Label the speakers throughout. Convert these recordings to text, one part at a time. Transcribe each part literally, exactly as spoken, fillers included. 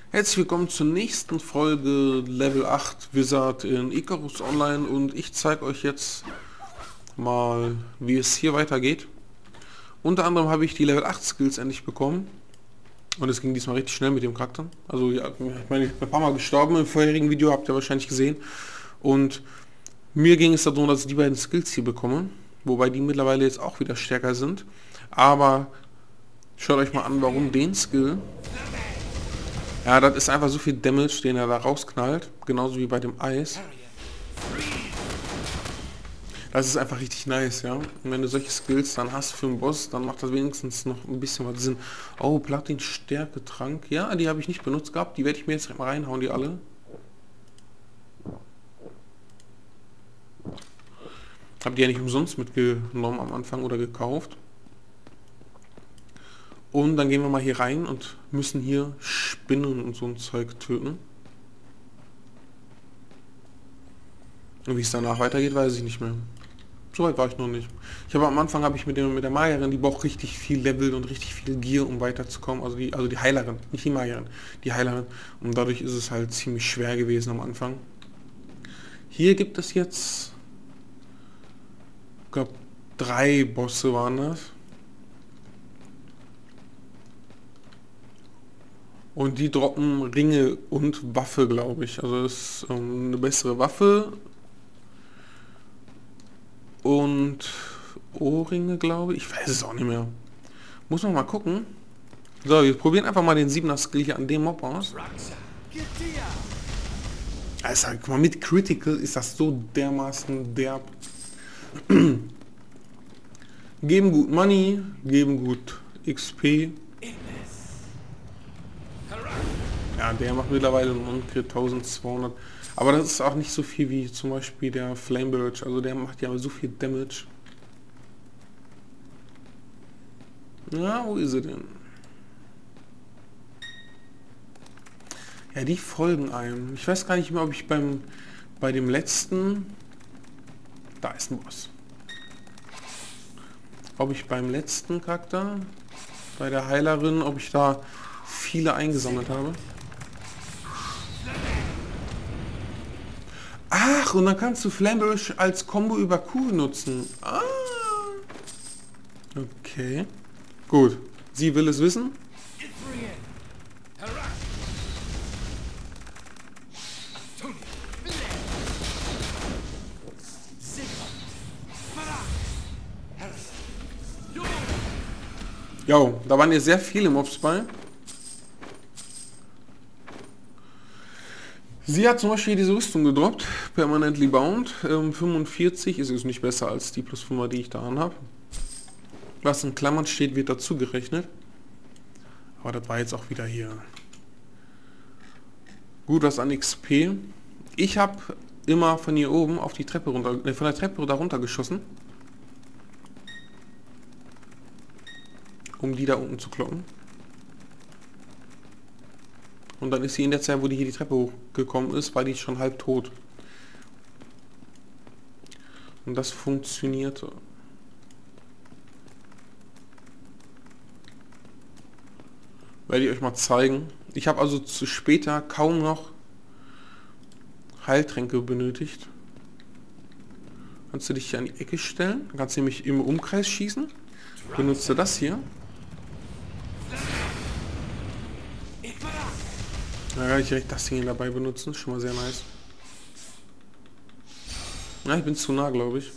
Speaker 1: Herzlich willkommen zur nächsten Folge Level acht Wizard in Icarus Online und ich zeige euch jetzt mal, wie es hier weitergeht. Unter anderem habe ich die Level acht Skills endlich bekommen und es ging diesmal richtig schnell mit dem Charakter. Also ja, ich meine, ich bin ein paar Mal gestorben im vorherigen Video, habt ihr wahrscheinlich gesehen. Und mir ging es darum, dass ich die beiden Skills hier bekomme, wobei die mittlerweile jetzt auch wieder stärker sind. Aber schaut euch mal an, warum den Skill... Ja, das ist einfach so viel Damage, den er da rausknallt. Genauso wie bei dem Eis. Das ist einfach richtig nice, ja. Und wenn du solche Skills dann hast für einen Boss, dann macht das wenigstens noch ein bisschen was Sinn. Oh, Platin-Stärke-Trank. Ja, die habe ich nicht benutzt gehabt. Die werde ich mir jetzt mal reinhauen, die alle. Habe die ja nicht umsonst mitgenommen am Anfang oder gekauft. Und dann gehen wir mal hier rein und müssen hier Spinnen und so ein Zeug töten. Und wie es danach weitergeht, weiß ich nicht mehr. Soweit war ich noch nicht. Ich habe am Anfang habe ich mit, dem, mit der Magierin, die braucht richtig viel Level und richtig viel Gear, um weiterzukommen. Also die, also die Heilerin, nicht die Magierin, die Heilerin. Und dadurch ist es halt ziemlich schwer gewesen am Anfang. Hier gibt es jetzt, ich glaube, drei Bosse waren das. Und die droppen Ringe und Waffe, glaube ich. Also das ist ähm, eine bessere Waffe. Und Ohrringe, glaube ich. Ich weiß es auch nicht mehr. Muss man mal gucken. So, wir probieren einfach mal den siebener Skill hier an dem Mob aus. Also, guck mal, mit Critical ist das so dermaßen derb. Geben gut Money, geben gut X P. Ja, der macht mittlerweile einen eintausendzweihundert. Aber das ist auch nicht so viel wie zum Beispiel der Flame Birch. Also der macht ja so viel Damage. Ja, wo ist er denn? Ja, die folgen einem. Ich weiß gar nicht mehr, ob ich beim bei dem letzten... Da ist ein Boss. Ob ich beim letzten Charakter, bei der Heilerin, ob ich da viele eingesammelt habe. Ach, und dann kannst du Flamberge als Combo über Q nutzen. Ah. Okay. Gut. Sie will es wissen. Jo, da waren ja sehr viele Mobs bei. Sie hat zum Beispiel diese Rüstung gedroppt, Permanently Bound, ähm, fünfundvierzig, ist es nicht besser als die plus fünfer, die ich da anhabe. Was in Klammern steht, wird dazu gerechnet. Aber das war jetzt auch wieder hier. Gut, was an X P. Ich habe immer von hier oben auf die Treppe runter, äh, von der Treppe da runter geschossen. Um die da unten zu kloppen. Und dann ist sie in der Zeit, wo die hier die Treppe hochgekommen ist, war die schon halb tot. Und das funktionierte. Werde ich euch mal zeigen. Ich habe also zu später kaum noch Heiltränke benötigt. Kannst du dich hier an die Ecke stellen. Dann kannst du nämlich im Umkreis schießen. Benutze das hier. Da kann ich direkt das Ding dabei benutzen, schon mal sehr nice. Ja, ich bin zu nah, glaube ich.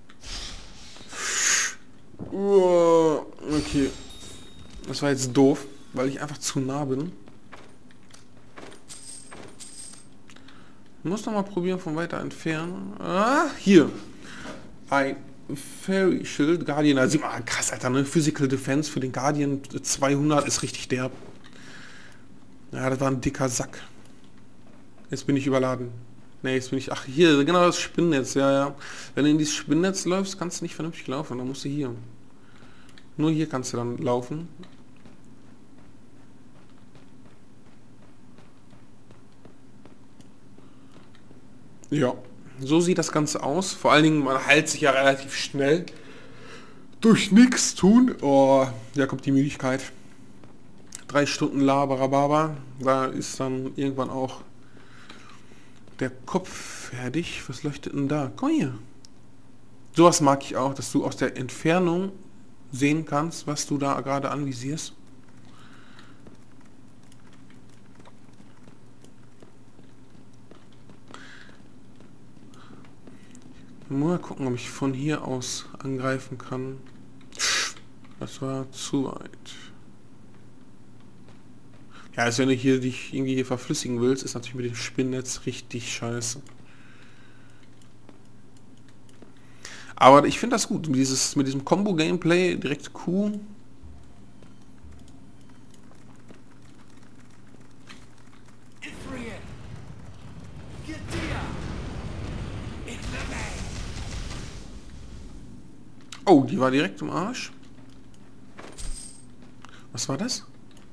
Speaker 1: Okay. Das war jetzt doof, weil ich einfach zu nah bin. Ich muss noch mal probieren von weiter entfernen. Ah, hier. Ein Fairy Shield, Guardian. Also, ah, krass, Alter, ne? Physical Defense für den Guardian zweihundert ist richtig derb. Ja, das war ein dicker Sack. Jetzt bin ich überladen. Ne, jetzt bin ich... Ach, hier, genau das Spinnnetz. Ja, ja. Wenn du in dieses Spinnnetz läufst, kannst du nicht vernünftig laufen. Dann musst du hier. Nur hier kannst du dann laufen. Ja, so sieht das Ganze aus. Vor allen Dingen, man heilt sich ja relativ schnell. Durch nichts tun. Oh, da kommt die Müdigkeit. drei Stunden Laberababa. Da ist dann irgendwann auch der Kopf fertig. Was leuchtet denn da? Komm hier. Sowas mag ich auch, dass du aus der Entfernung sehen kannst, was du da gerade anvisierst. Mal gucken, ob ich von hier aus angreifen kann. Das war zu weit. Ja, also wenn du hier dich irgendwie hier verflüssigen willst, ist natürlich mit dem Spinnennetz richtig scheiße. Aber ich finde das gut, dieses mit diesem Combo-Gameplay direkt Q. Oh, die war direkt im Arsch. Was war das?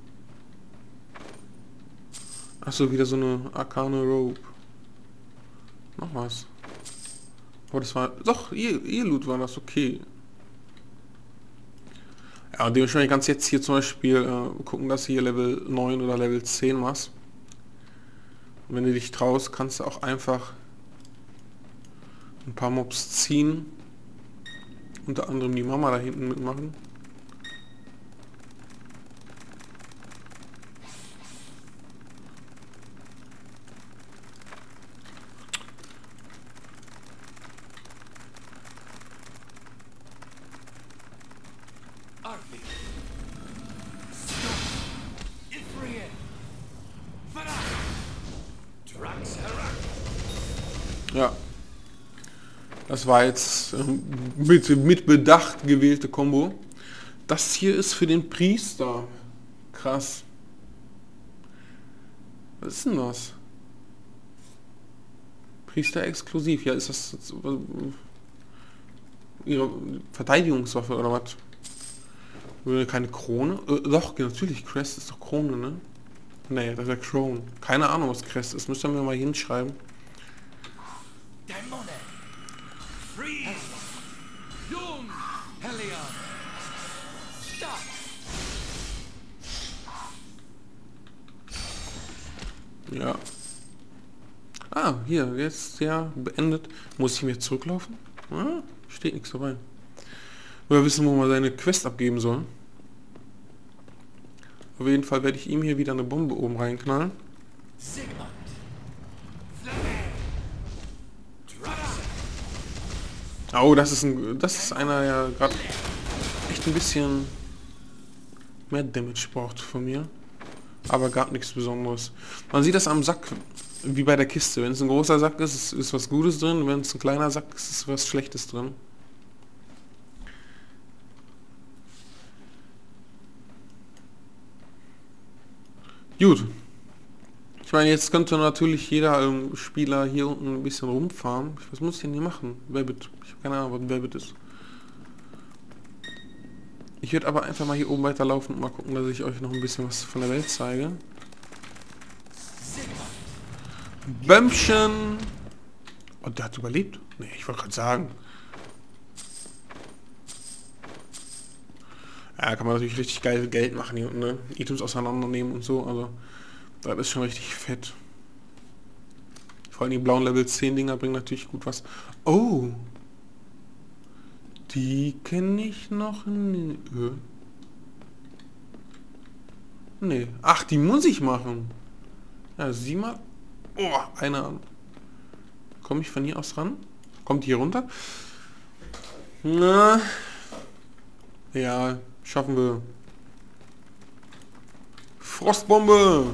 Speaker 1: Achso, wieder so eine Arcane Rope. Noch was. Aber das war... Doch, ihr, ihr Loot war das, okay. Ja, und dementsprechend kannst du jetzt hier zum Beispiel äh, gucken, dass du hier Level neun oder Level zehn machst. Und wenn du dich traust, kannst du auch einfach ein paar Mobs ziehen. Unter anderem die Mama da hinten mitmachen. Ja. Das war jetzt ähm, mit, mit Bedacht gewählte Combo. Das hier ist für den Priester. Krass. Was ist denn das? Priester exklusiv. Ja, ist das äh, ihre Verteidigungswaffe oder was? Keine Krone? Äh, doch, natürlich. Crest ist doch Krone, ne? Nee, das ist ja Krone. Keine Ahnung, was Crest ist. Müssen wir mal hinschreiben. Ja. Ah, hier, jetzt ja beendet. Muss ich mir zurücklaufen? Ah, steht nichts dabei. Wir wissen, wo man seine Quest abgeben soll. Auf jeden Fall werde ich ihm hier wieder eine Bombe oben reinknallen. Oh, das ist ein, das ist einer, ja gerade echt ein bisschen mehr Damage braucht von mir. Aber gar nichts Besonderes. Man sieht das am Sack, wie bei der Kiste. Wenn es ein großer Sack ist, ist, ist was Gutes drin. Wenn es ein kleiner Sack ist, ist was Schlechtes drin. Gut. Ich meine, jetzt könnte natürlich jeder ähm, Spieler hier unten ein bisschen rumfahren. Was muss ich denn hier machen? Rabbit. Ich habe keine Ahnung, was ein Rabbit ist. Ich würde aber einfach mal hier oben weiterlaufen und mal gucken, dass ich euch noch ein bisschen was von der Welt zeige. Bämmchen! Oh, der hat überlebt? Nee, ich wollte gerade sagen. Ja, kann man natürlich richtig geil Geld machen hier unten, ne? Items auseinandernehmen und so, also das ist schon richtig fett. Vor allem die blauen Level zehn Dinger bringen natürlich gut was. Oh! Die kenne ich noch nicht. Nee. Ach, die muss ich machen. Ja, sieh mal. Oh, eine an. Komme ich von hier aus ran? Kommt die hier runter? Na. Ja, schaffen wir. Frostbombe!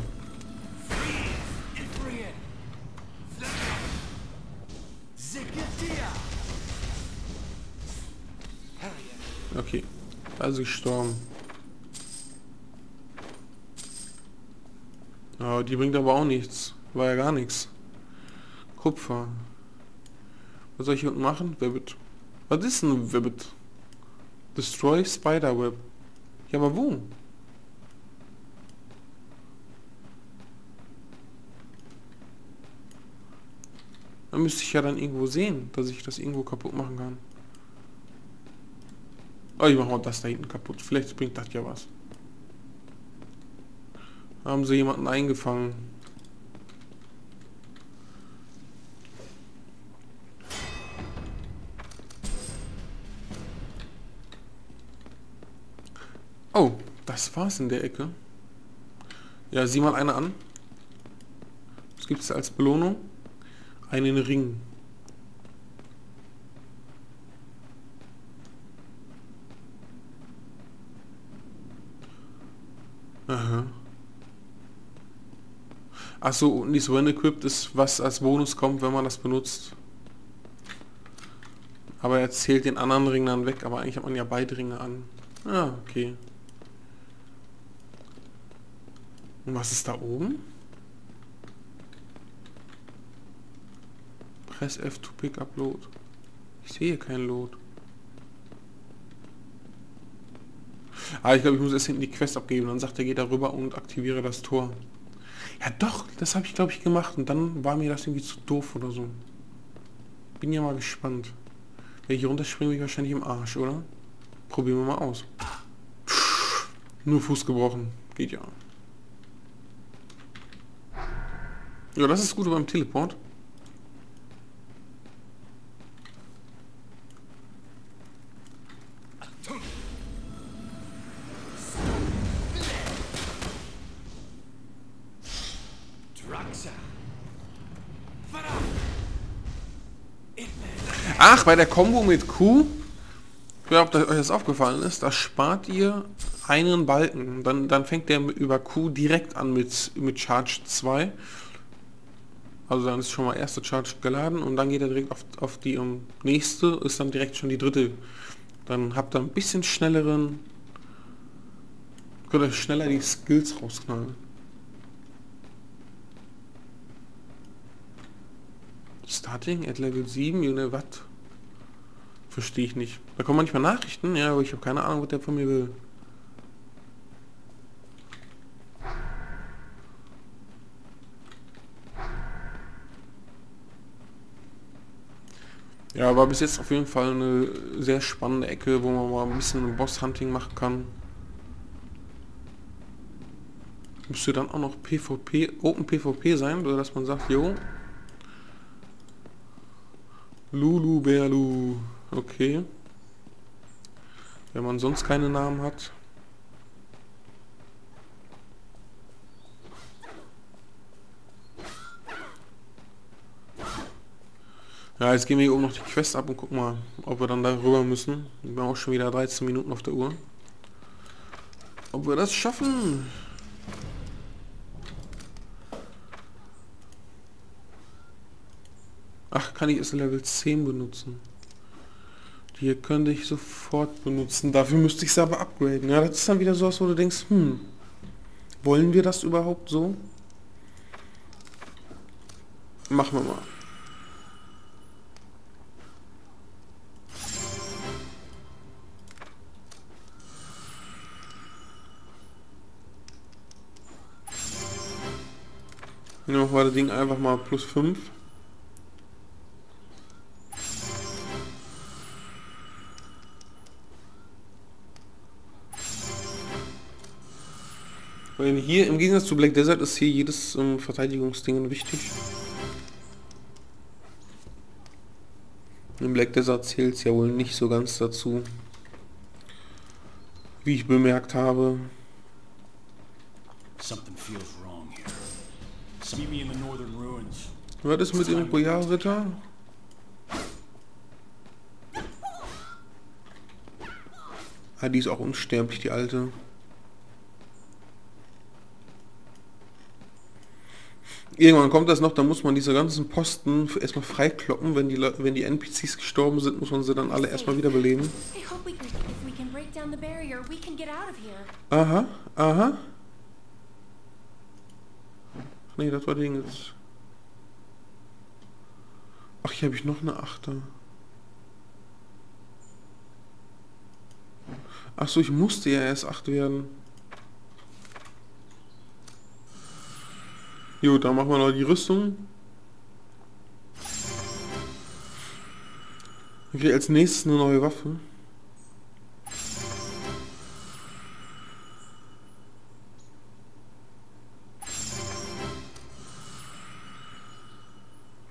Speaker 1: Okay, also gestorben. Oh, die bringt aber auch nichts. War ja gar nichts. Kupfer. Was soll ich hier unten machen? Webbit. Was ist ein Webbit? Destroy Spiderweb. Ja, aber wo? Dann müsste ich ja dann irgendwo sehen, dass ich das irgendwo kaputt machen kann. Oh, ich mache mal das da hinten kaputt. Vielleicht bringt das ja was. Haben sie jemanden eingefangen. Oh, das war's in der Ecke. Ja, sieh mal eine an. Was gibt's da als Belohnung? Einen Ring. Aha. Achso, und dieses When Equipped ist, was als Bonus kommt, wenn man das benutzt. Aber er zählt den anderen Ring dann weg, aber eigentlich hat man ja beide Ringe an. Ah, okay. Und was ist da oben? Press F to pick up load. Ich sehe kein Load. Ah, ich glaube, ich muss erst hinten die Quest abgeben. Dann sagt er, geh da rüber und aktiviere das Tor. Ja doch, das habe ich glaube ich gemacht. Und dann war mir das irgendwie zu doof oder so. Bin ja mal gespannt. Wenn ich hier runterspringe, bin ich wahrscheinlich im Arsch, oder? Probieren wir mal aus. Nur Fuß gebrochen. Geht ja. Ja, das ist gut beim Teleport. Ach, bei der Combo mit Q, ich glaube, dass euch das aufgefallen ist, da spart ihr einen Balken. Dann, dann fängt der über Q direkt an mit, mit Charge zwei. Also dann ist schon mal erste Charge geladen und dann geht er direkt auf, auf die um, nächste, ist dann direkt schon die dritte. Dann habt ihr ein bisschen schnelleren, könnt ihr schneller die Skills rausknallen. Starting at Level sieben, Junge, was? Verstehe ich nicht. Da kommen manchmal Nachrichten, ja, aber ich habe keine Ahnung, was der von mir will. Ja, war bis jetzt auf jeden Fall eine sehr spannende Ecke, wo man mal ein bisschen Boss-Hunting machen kann. Müsste dann auch noch PvP, Open PvP sein, oder dass man sagt, jo. Lulu Berlu. Okay. Wenn man sonst keine Namen hat. Ja, jetzt gehen wir hier oben noch die Quest ab und gucken mal, ob wir dann da rüber müssen. Wir haben auch schon wieder dreizehn Minuten auf der Uhr. Ob wir das schaffen? Ach, kann ich erst Level zehn benutzen. Die hier könnte ich sofort benutzen. Dafür müsste ich es aber upgraden. Ja, das ist dann wieder so was, wo du denkst, hm, wollen wir das überhaupt so? Machen wir mal. Dann machen wir das Ding einfach mal plus fünf. Weil hier im Gegensatz zu Black Desert ist hier jedes ähm, Verteidigungsding wichtig. In Black Desert zählt es ja wohl nicht so ganz dazu, wie ich bemerkt habe. Was ist mit dem Royal-Ritter? Ah, die ist auch unsterblich, die alte. Irgendwann kommt das noch, da muss man diese ganzen Posten erstmal freikloppen. Wenn die, wenn die N P Cs gestorben sind, muss man sie dann alle erstmal wiederbeleben. Aha, aha. Nee, das war Ding jetzt. Ach, hier habe ich noch eine Achter. Ach so, ich musste ja erst acht werden. Jo, da machen wir noch die Rüstung. Okay, als nächstes eine neue Waffe.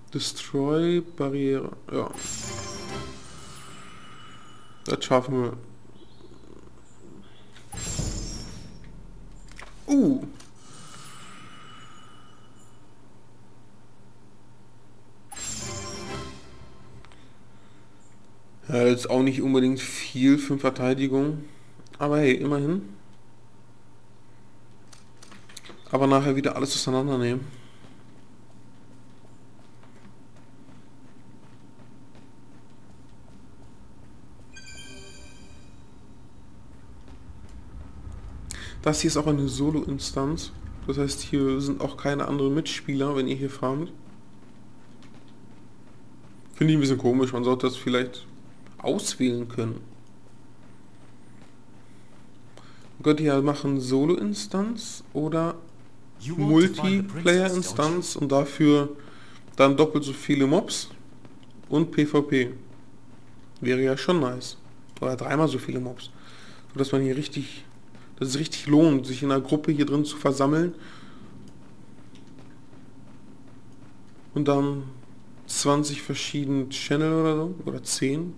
Speaker 1: Destroy Barriere. Ja. Das schaffen wir. Uh. Ja, jetzt auch nicht unbedingt viel für Verteidigung. Aber hey, immerhin. Aber nachher wieder alles auseinandernehmen. Das hier ist auch eine Solo-Instanz. Das heißt, hier sind auch keine anderen Mitspieler, wenn ihr hier farmt. Finde ich ein bisschen komisch. Man sollte das vielleicht auswählen können. Man könnte ja machen Solo-Instanz oder Multiplayer-Instanz und dafür dann doppelt so viele Mobs und PvP. Wäre ja schon nice. Oder dreimal so viele Mobs. Sodass man hier richtig... dass es richtig lohnt, sich in einer Gruppe hier drin zu versammeln und dann zwanzig verschiedene Channel oder so, oder zehn.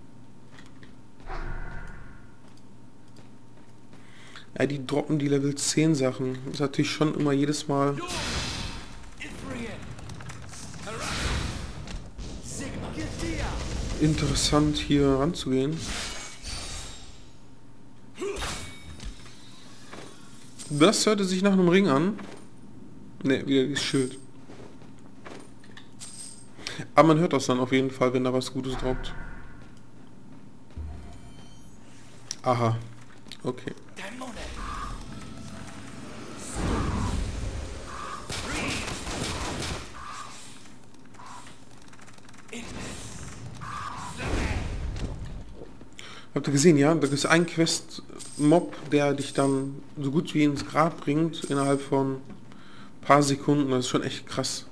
Speaker 1: Ja, die droppen die Level zehn Sachen. Das ist natürlich schon immer jedes Mal interessant hier ranzugehen. Das hörte sich nach einem Ring an. Ne, wieder das Schild. Aber man hört das dann auf jeden Fall, wenn da was Gutes droppt. Aha. Okay. Habt ihr gesehen, ja? Da ist ein Quest-Mob, der dich dann so gut wie ins Grab bringt, innerhalb von ein paar Sekunden. Das ist schon echt krass.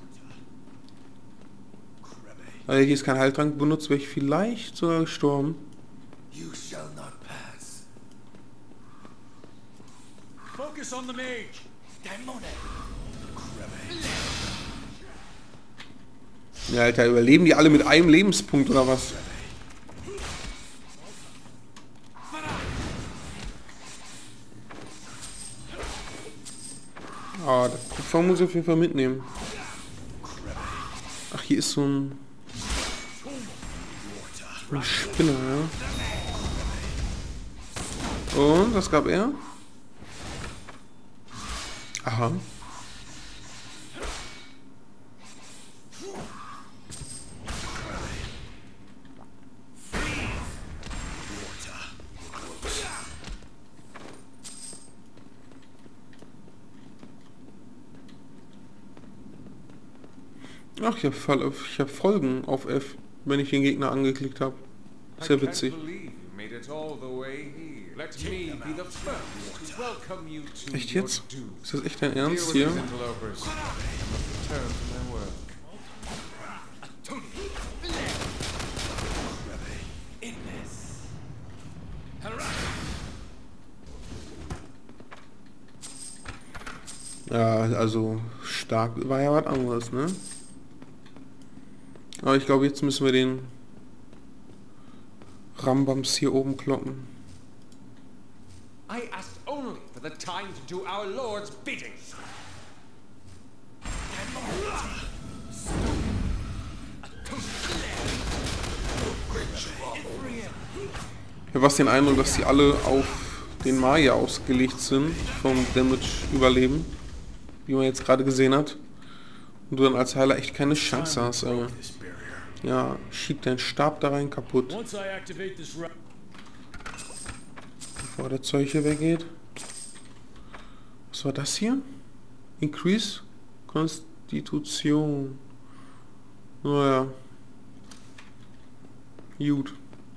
Speaker 1: Also hier ist kein Heiltrank benutzt, wäre ich vielleicht sogar gestorben. Ja, Alter, überleben die alle mit einem Lebenspunkt oder was? Ah, das Kupfer muss ich auf jeden Fall mitnehmen. Ach, hier ist so ein... ein Spinner, ja. Und, was gab er? Aha. Ach, ich habe ich hab Folgen auf F, wenn ich den Gegner angeklickt habe. Sehr witzig. Echt jetzt? Ist das echt dein Ernst hier? Ja, also stark war ja was anderes, ne? Aber ich glaube, jetzt müssen wir den Rambams hier oben kloppen. I asked only for the time to do our Lord's bidding. Ich habe fast den Eindruck, dass die alle auf den Maya ausgelegt sind, vom Damage überleben, wie man jetzt gerade gesehen hat. Und du dann als Heiler echt keine Chance hast, aber ja, schieb deinen Stab da rein kaputt. Bevor der Zeug hier weggeht. Was war das hier? Increase Konstitution. Naja. Gut.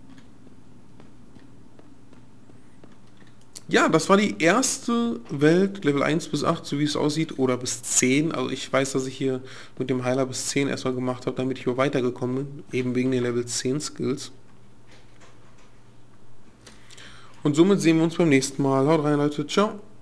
Speaker 1: Ja, das war die erste Welt, Level eins bis acht, so wie es aussieht, oder bis zehn. Also ich weiß, dass ich hier mit dem Heiler bis zehn erstmal gemacht habe, damit ich hier weitergekommen bin, eben wegen den Level zehn Skills. Und somit sehen wir uns beim nächsten Mal. Haut rein, Leute. Ciao.